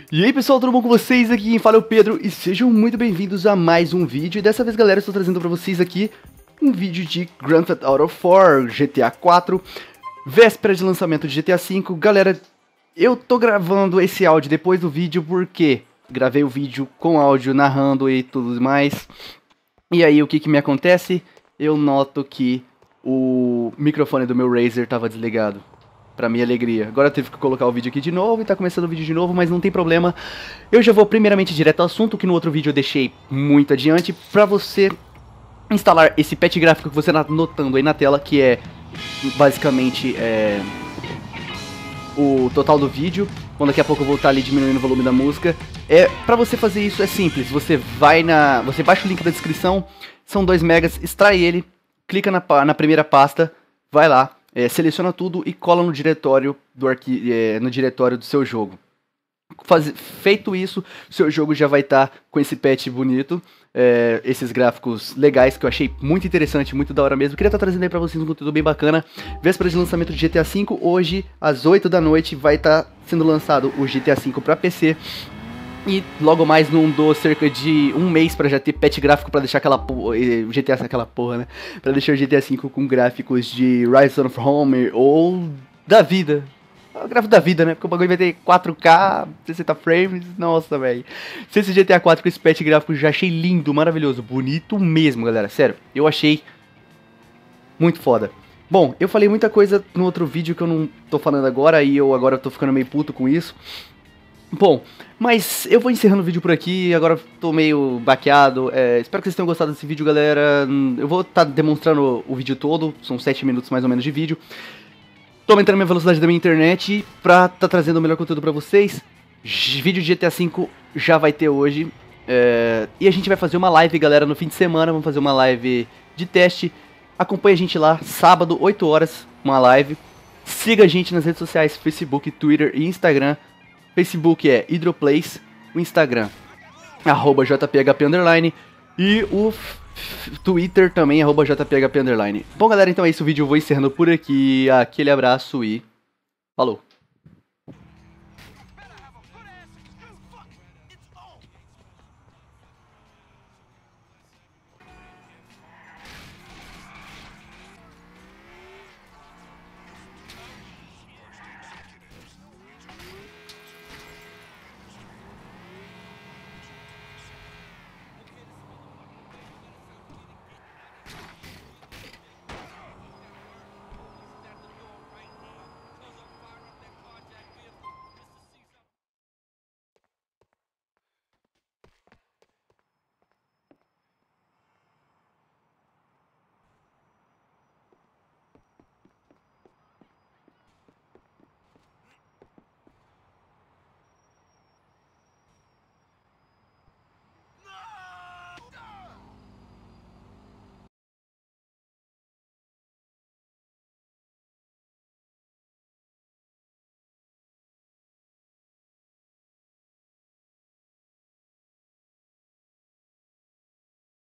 E aí pessoal, tudo bom com vocês? Aqui quem fala é o Pedro e sejam muito bem-vindos a mais um vídeo. E dessa vez, galera, eu estou trazendo pra vocês aqui um vídeo de Grand Theft Auto 4, GTA 4, véspera de lançamento de GTA 5. Galera, eu tô gravando esse áudio depois do vídeo porque gravei o vídeo com áudio narrando e tudo mais. E aí o que me acontece? Eu noto que o microfone do meu Razer tava desligado. Pra minha alegria. Agora eu tive que colocar o vídeo aqui de novo e tá começando o vídeo de novo, mas não tem problema. Eu já vou primeiramente direto ao assunto, que no outro vídeo eu deixei muito adiante, pra você instalar esse patch gráfico que você tá notando aí na tela, que é basicamente o total do vídeo. Bom, daqui a pouco eu vou estar ali diminuindo o volume da música. Pra você fazer isso é simples, você baixa o link da descrição, são 2 megas, extrai ele, clica na primeira pasta, vai lá. Seleciona tudo e cola no diretório do seu jogo. Feito isso, seu jogo já vai estar com esse patch bonito, esses gráficos legais que eu achei muito interessante, muito da hora mesmo. Queria estar trazendo aí pra vocês um conteúdo bem bacana. Véspera de lançamento de GTA V, hoje às 8 da noite vai estar sendo lançado o GTA V para PC. E logo mais não dou cerca de um mês pra já ter patch gráfico pra deixar o GTA aquela porra, né? Pra deixar o GTA V com gráficos de Rise of Rome ou da vida. O gráfico da vida, né? Porque o bagulho vai ter 4K, 60 frames, nossa, velho. Se esse GTA 4 com esse patch gráfico já achei lindo, maravilhoso, bonito mesmo, galera. Sério, eu achei muito foda. Bom, eu falei muita coisa no outro vídeo que eu não tô falando agora e eu agora tô ficando meio puto com isso. Bom, mas eu vou encerrando o vídeo por aqui, agora tô meio baqueado, espero que vocês tenham gostado desse vídeo, galera. Eu vou estar demonstrando o vídeo todo, são 7 minutos mais ou menos de vídeo. Tô aumentando minha velocidade da minha internet pra tá trazendo o melhor conteúdo pra vocês. Vídeo de GTA V já vai ter hoje, e a gente vai fazer uma live, galera, no fim de semana, vamos fazer uma live de teste. Acompanhe a gente lá, sábado, 8 horas, uma live. Siga a gente nas redes sociais, Facebook, Twitter e Instagram. Facebook é Hydroplays, o Instagram @jphp_, e o Twitter também @jphp_. Bom, galera, então é isso, o vídeo eu vou encerrando por aqui. Aquele abraço e falou!